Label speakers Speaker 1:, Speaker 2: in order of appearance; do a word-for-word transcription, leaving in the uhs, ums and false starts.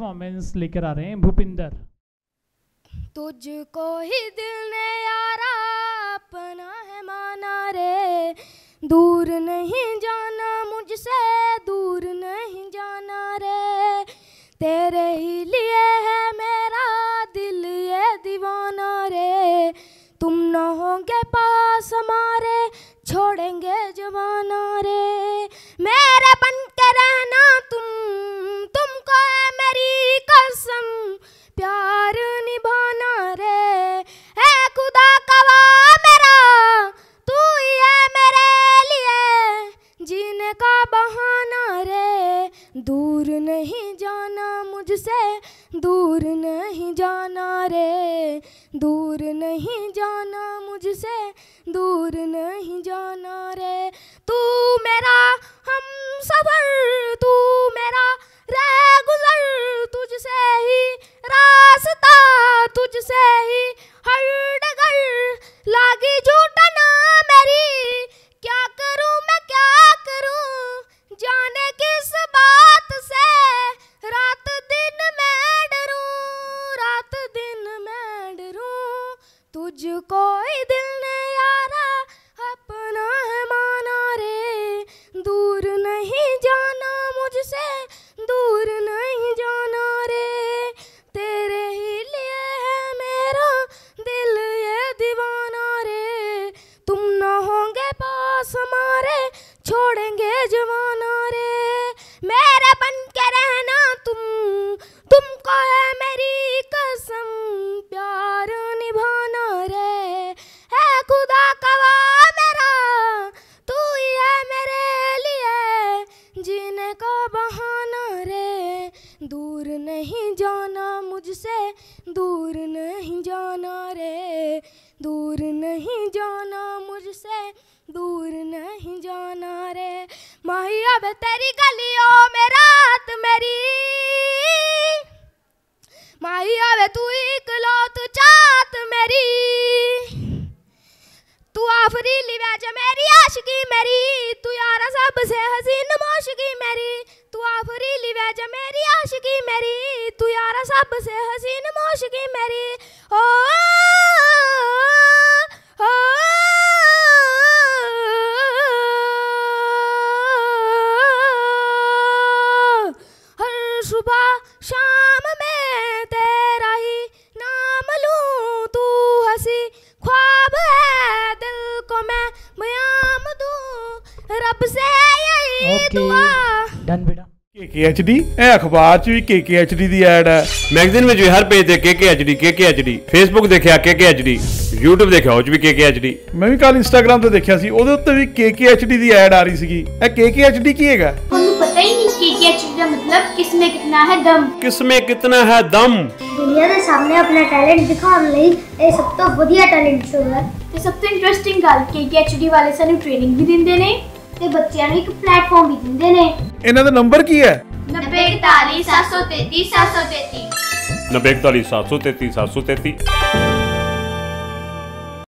Speaker 1: Performance लेकर आ रहे हैं भूपिंदर।
Speaker 2: तुझको ही दिल ने यारा अपना है माना रे, दूर नहीं जाना मुझसे, दूर नहीं जाना रे, तेरे ही लिए है मेरा दिल ये दीवाना रे, तुम न होंगे पास हमारे छोड़ेंगे जवाना रे, मेरे बन के रहना तुम, तुमको है मेरी कसम प्यार निभाना रे, है खुदा कवा मेरा तू ही है मेरे लिए जीने का बहाना रे, दूर नहीं जाना मुझसे, दूर नहीं जाना रे, दूर नहीं जाना मुझसे, दूर नहीं जाना रे, तू मेरा हम सफर, तू मेरा रह गुजर, तुझसे ही रास्ता, तुझसे ही हर डगर, लागी झूठना मेरी, क्या करूं मैं क्या करूं, जाने किस बात से, रात दिन मैं डरूं, रात दिन मैं डरूं, तुझको ही दिल ने यारा अपना है माना रे, दूर नहीं जाना मुझसे, दूर नहीं जाना रे, तेरे ही लिए है मेरा दिल ये दीवाना रे, तुम न होंगे पास हमारे छोड़ेंगे जवाना रे, मेरे बन के रहना तुम, तुमको है मेरी कसम प्यार निभाना रे, है खुदा कवा मेरा तू ही है मेरे लिए जीने का बहाना रे, दूर नहीं जाना मुझसे, दूर नहीं जाना रे, दूर नहीं जाना मुझसे, दूर नहीं जाना रे, माही अब तेरी गलियों में रात मेरी, माही अब तू इकलौत चाहत मेरी, तू आफरीली वजह मेरी आशिकी मेरी, तू यारा सबसे हसीन मौशिकी मेरी, तू आफरीली वजह मेरी आशिकी मेरी, तू यारा सबसे हसीन मौशिकी मेरी, ओ ओ हर सुबह शाम में तेरा ही नाम लूं, तू हंसी ख्वाब है दिल को मैं बयाम दूं, रब से यही दुआ।
Speaker 1: डन बेटा।
Speaker 3: केकेएचडी ए अखबार च भी केकेएचडी दी ऐड है,
Speaker 4: मैगजीन में हर पेज ते केकेएचडी केकेएचडी, फेसबुक देखिया केकेएचडी, यूट्यूब देखिया ਉਹ ਚ ਵੀ केकेएचडी,
Speaker 3: मैं भी कल इंस्टाग्राम ਤੇ ਦੇਖਿਆ ਸੀ ਉਹਦੇ ਉੱਤੇ ਵੀ केकेएचडी ਦੀ ऐड आ रही ਸੀਗੀ। ਇਹ केकेएचडी ਕੀ ਹੈਗਾ?
Speaker 5: ਤੁਹਾਨੂੰ ਪਤਾ ਹੀ ਨਹੀਂ केकेएचडी ਦਾ मतलब किसमें कितना है दम,
Speaker 4: किसमें कितना है दम,
Speaker 5: ਦੁਨੀਆ ਦੇ ਸਾਹਮਣੇ ਆਪਣਾ ਟੈਲੈਂਟ ਦਿਖਾਉਣ ਲਈ ਇਹ ਸਭ ਤੋਂ ਵਧੀਆ ਟੈਲੈਂਟ ਸ਼ੋਅ ਹੈ, ਤੇ ਸਭ ਤੋਂ ਇੰਟਰਸਟਿੰਗ ਗੱਲ केकेएचडी ਵਾਲੇ ਸਾਨੂੰ ਟ੍ਰੇਨਿੰਗ ਵੀ ਦਿੰਦੇ ਨੇ ਤੇ ਬੱਚਿਆਂ ਨੂੰ ਇੱਕ ਪਲੇਟਫਾਰਮ ਵੀ ਦਿੰਦੇ ਨੇ।
Speaker 3: ਇਹਨਾਂ ਦਾ ਨੰਬਰ ਕੀ ਹੈ?
Speaker 5: नब्बे इकतालीस सात सौ तैतीस सात सौ तैतीस
Speaker 4: नब्बे इकतालीस सात सौ तैतीस सात सौ तैतीस।